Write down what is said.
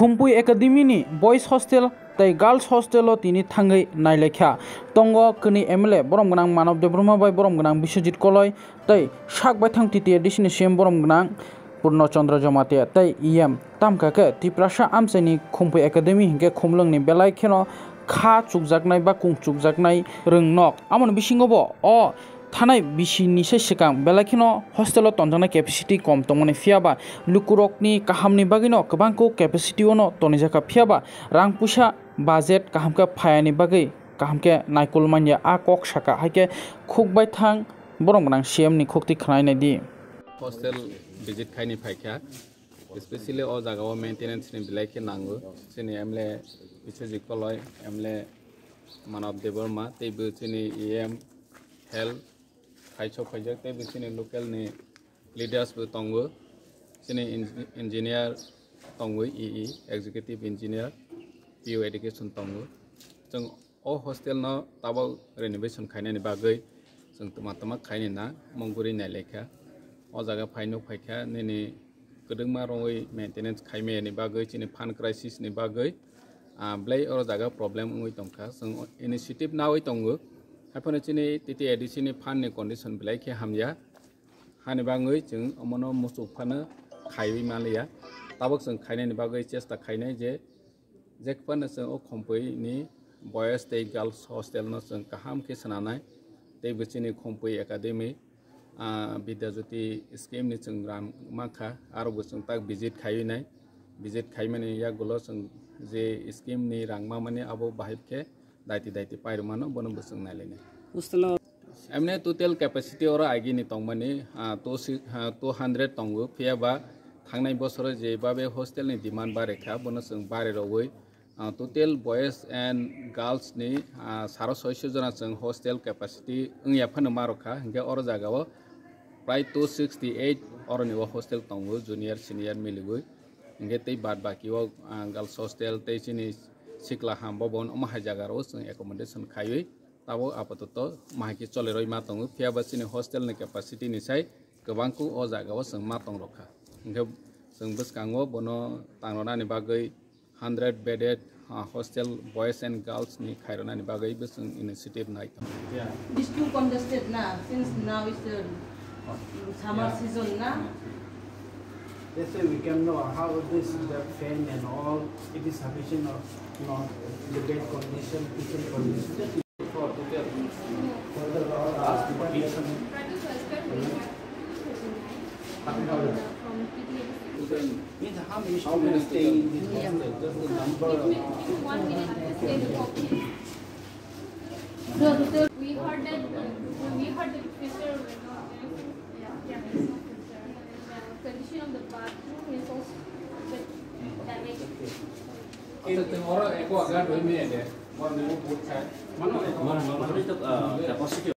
Khumpui Academy ni boys hostel tai girls hostel o tini thangai Nailaikha tongo kini MLA borom gnang manav debroma bai borom gnang Biswajit koloi tai sak bai thang TTAADC ni CM borom gnang Purno Chandra Jamate tai EM tamka ke Tripura amsani Khumpui Academy hingke khumlung ni belai kheno kha chukjaknai ba kung chukjaknai rwngnok amon bisingo bo o Thanai bisini se sikang belakino hostel o tonjana capacity kom tongmani fiaba lukurokni kahamni bagino kabangko capacity ono tonijaka fiaba rang pusa budget kahamka phayani bagai kahamke naikul manya a kok saka haike khukbai thang borong nang CM ni khukti khnai nai di hostel visit khaini phaikha especially o jaga o maintenance ni bilai ke nango sini amle Biswajit koloi amle manav deborma teibo sini EM health Kaicho project te bisini local ni leaders bu tongo sini engineer tongo EE executive engineer PO education tongo jeng o hostel no tabo renovation khaina ni bagai jeng tama khaini na Manipuri Nailaikha o jaga phaino phaikha ni kedengma roi maintenance khaime ni bagai chini fund crisis ni bagai blai o jaga problem ngoi tongkha jeng initiative na oi tongo Happen chini TTAADC ni fan ni condition belai ke hamya hani bangoi jeng amono musuk phana khaiwi malia tabok jeng khaine ni bagai chesta khaine je jekpan jeng o Khumpui ni boys te girls hostel no jeng kaham ke sananai te bichini Khumpui Academy Bidyajyoti scheme ni jeng ram makha aro bo jeng tak visit khaiwi nai visit khaimani ya gulo jeng je scheme ni rangma mane abo bahib ke daiti pairumano bono busung nailene hostel amne total capacity ora agi ni tongmani 200 tongu fiaba thangnai bosoro je babe hostel ni demand bare kha bono sung bare rowoi total boys and girls ni 600 jona sung hostel capacity ngya phana marokha hingga ora jagao prai 268 ora ni hostel tongu junior senior miligoi hingga tei bad baki o girls hostel tei chini Sikla hamba bon omah jagaro sung accommodation khaiwi tabo apatoto mahaki chole roi matongu fiaba sini hostel ni capacity ni sai gobangku o jagao sung matong rokha hingga sung buskango bono tangrona ni bagai 100 bedded hostel boys and girls ni khairona ni bagai busung initiative nai This too congested na since now is the summer season na. That's why we can know how this the fan and all it is sufficient or not. The bed condition, kitchen condition. Just for total. For the last kitchen. Means how many students stay in this hostel? Just the number. We heard that Mr. Condition of the bathroom is also damaged. Orang ekor agak 2 minit deh. Mana capacity